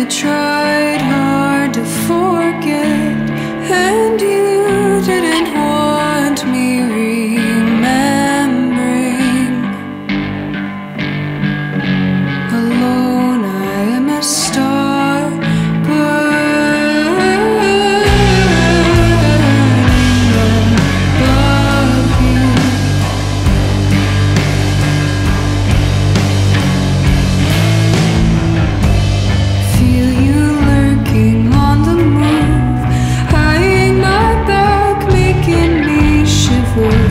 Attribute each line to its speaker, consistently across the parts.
Speaker 1: tried hard to forget, and you didn't want me remembering. Alone I am a star burning above you. Feel you lurking on the move, eyeing my back, making me shiver.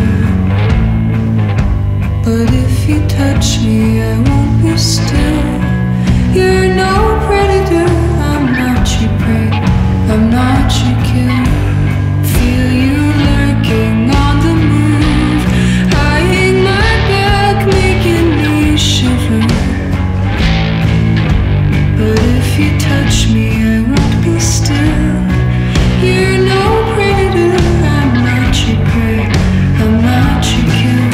Speaker 1: But if you touch me, I won't be still. You're no predator, I'm not your prey, I'm not your kill. Feel you lurking on the move, eyeing my back, making me shiver. But if you touch me, I won't be still. You're no predator, I'm not your prey, I'm not your kill.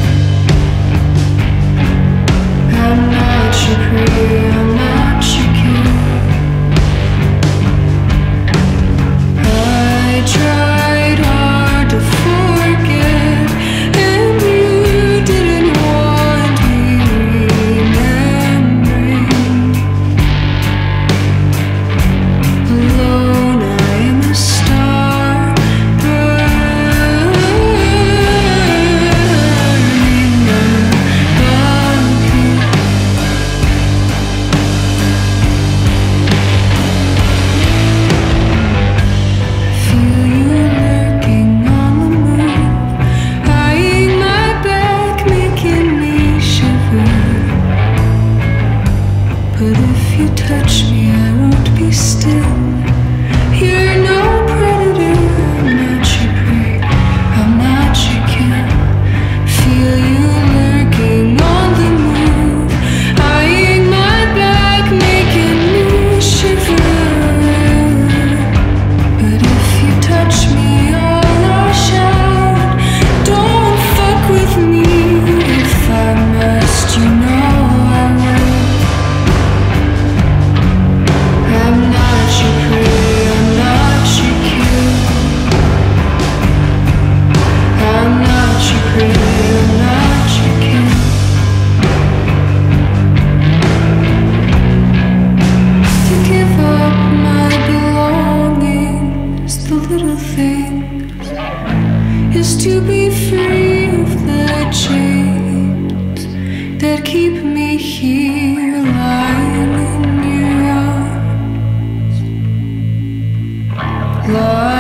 Speaker 1: I'm not your prey, I'm not your kill. I tried hard to forget, and you didn't want me remembering. Alone I am a star burning above you. Feel you lurking on the move, eyeing my back, making me shiver. But if you touch me, I won't be still. You're no predator, I'm not your prey, I'm not your kill. Feel you lurking on the move, eyeing my back, making me shiver. But if you touch me, I'll lash out. Don't fuck with me if I must, you know I will. I'm not your prey, I'm not your kill. I'm not your prey, I'm not your kill. To give up my belongings, the little things, is to be free of the chains that keep me here lying in your arms.